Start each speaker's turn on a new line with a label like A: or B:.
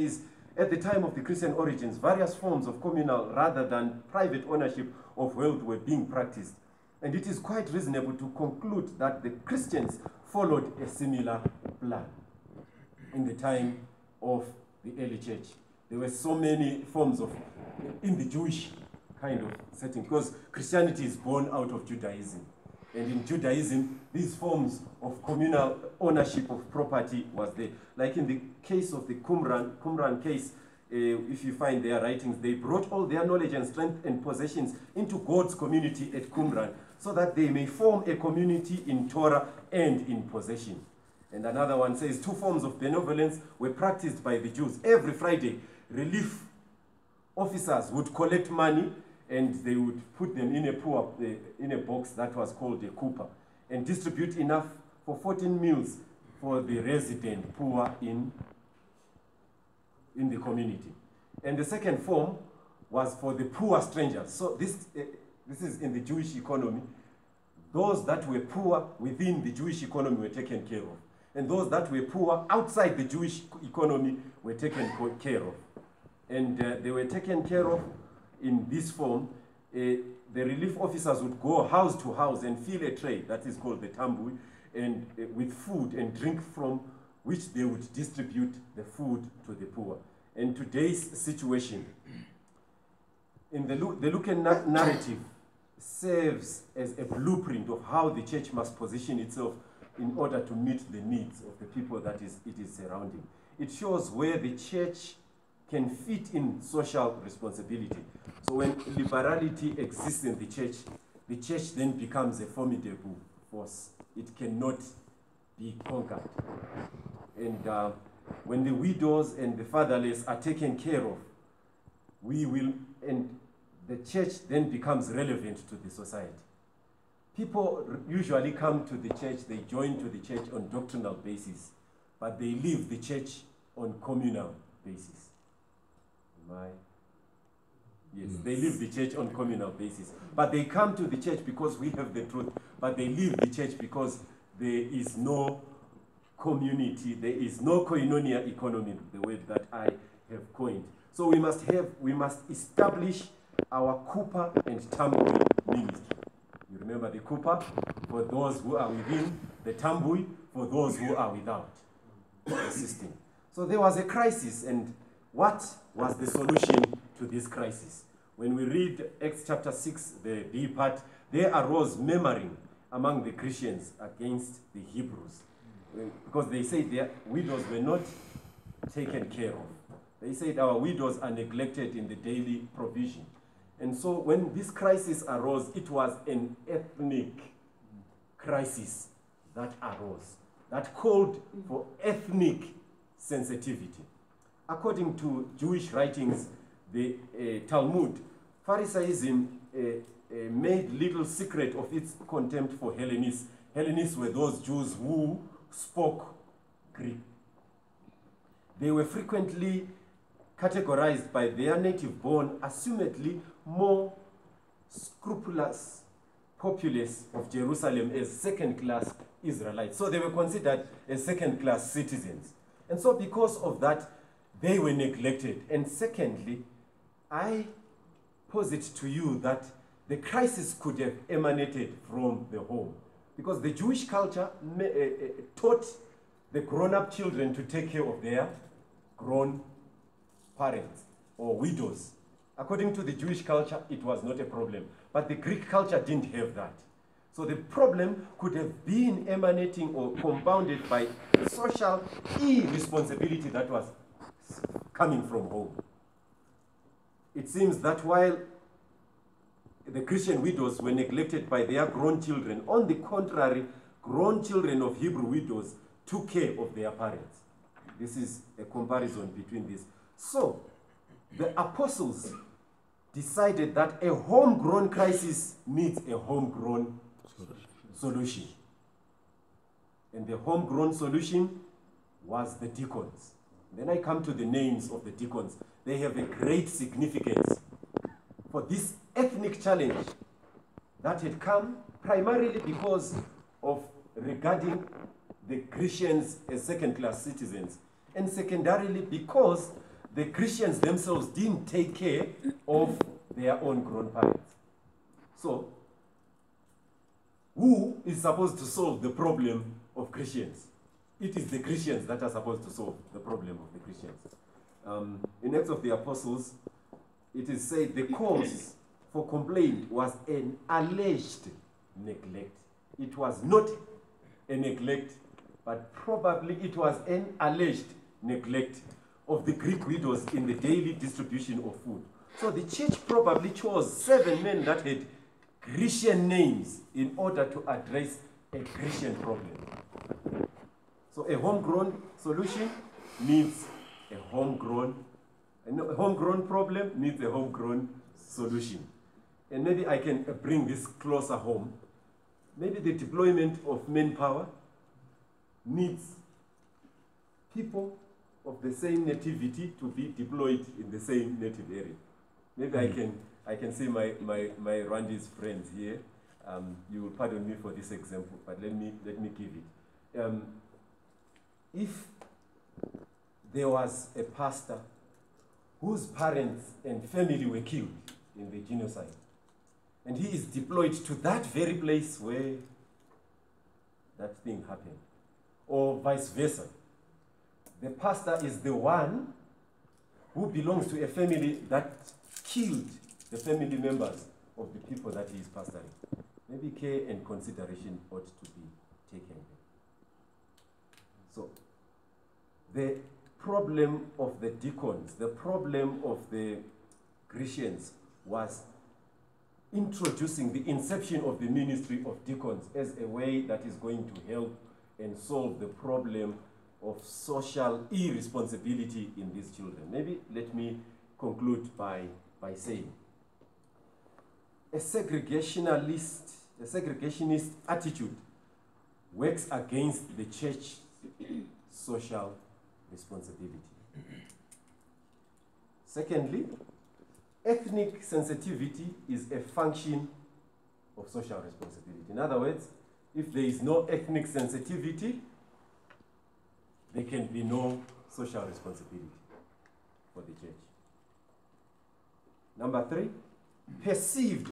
A: says, at the time of the Christian origins, various forms of communal rather than private ownership of wealth were being practiced. And it is quite reasonable to conclude that the Christians followed a similar plan in the time of the early church. There were so many forms of, in the Jewish kind of setting, because Christianity is born out of Judaism. And in Judaism, these forms of communal ownership of property was there. Like in the case of the Qumran case, if you find their writings, they brought all their knowledge and strength and possessions into God's community at Qumran, so that they may form a community in Torah and in possession. And another one says 2 forms of benevolence were practiced by the Jews. Every Friday, relief officers would collect money and they would put them in a box that was called a kupa, and distribute enough for 14 meals for the resident poor in the community. And the second form was for the poor strangers. So this is in the Jewish economy. Those that were poor within the Jewish economy were taken care of. And those that were poor outside the Jewish economy were taken care of. And they were taken care of in this form. The relief officers would go house to house and fill a tray, that is called the tambui, and with food and drink, from which they would distribute the food to the poor. And today's situation, in the Lucan narrative, serves as a blueprint of how the church must position itself in order to meet the needs of the people that it is surrounding. It shows where the church can fit in social responsibility. So when liberality exists in the church then becomes a formidable force. It cannot be conquered. And when the widows and the fatherless are taken care of, and the church then becomes relevant to the society. People usually come to the church, they join to the church on doctrinal basis, but they leave the church on communal basis. Yes, they leave the church on communal basis. But they come to the church because we have the truth, but they leave the church because there is no community, there is no koinonia economy, the word that I have coined. So we must establish our kupa and tambui ministry. You remember the kupa for those who are within, the tambui for those who are without the system. So there was a crisis, and what was the solution to this crisis? When we read Acts chapter 6, the B part, there arose murmuring among the Christians against the Hebrews, because they said their widows were not taken care of. They said our widows are neglected in the daily provision. And so when this crisis arose, it was an ethnic crisis that arose, that called for ethnic sensitivity. According to Jewish writings, the Talmud, Pharisaism made little secret of its contempt for Hellenists. Hellenists were those Jews who spoke Greek. They were frequently categorized by their native-born, assumedly more scrupulous populace of Jerusalem as second-class Israelites. So they were considered as second-class citizens. And so because of that, they were neglected. And secondly, I posit to you that the crisis could have emanated from the home, because the Jewish culture taught the grown-up children to take care of their grown parents or widows. According to the Jewish culture, it was not a problem. But the Greek culture didn't have that. So the problem could have been emanating or compounded by social irresponsibility that was coming from home. It seems that while the Christian widows were neglected by their grown children, on the contrary, grown children of Hebrew widows took care of their parents. This is a comparison between these. So, the apostles decided that a homegrown crisis needs a homegrown solution. And the homegrown solution was the deacons. Then I come to the names of the deacons. They have a great significance for this ethnic challenge that had come primarily because of regarding the Christians as second-class citizens, and secondarily because the Christians themselves didn't take care of their own grown parents. So, who is supposed to solve the problem of Christians? It is the Christians that are supposed to solve the problem of the Christians. In Acts of the Apostles, it is said the cause for complaint was an alleged neglect. It was not a neglect, but probably it was an alleged neglect of the Greek widows in the daily distribution of food. So the church probably chose 7 men that had Christian names in order to address a Christian problem. So a homegrown solution needs a homegrown problem needs a homegrown solution. And maybe I can bring this closer home. Maybe the deployment of manpower needs people of the same nativity to be deployed in the same native area. Maybe I can say my Rwandi's friends here. You will pardon me for this example, but let me give it. If there was a pastor whose parents and family were killed in the genocide, and he is deployed to that very place where that thing happened, or vice versa, the pastor is the one who belongs to a family that killed the family members of the people that he is pastoring. Maybe care and consideration ought to be taken. So, the problem of the deacons, the problem of the Christians was introducing the inception of the ministry of deacons as a way that is going to help and solve the problem of social irresponsibility in these children. Maybe let me conclude by saying a segregationist attitude works against the church's social responsibility. Secondly, ethnic sensitivity is a function of social responsibility. In other words, if there is no ethnic sensitivity, there can be no social responsibility for the church. Number 3, perceived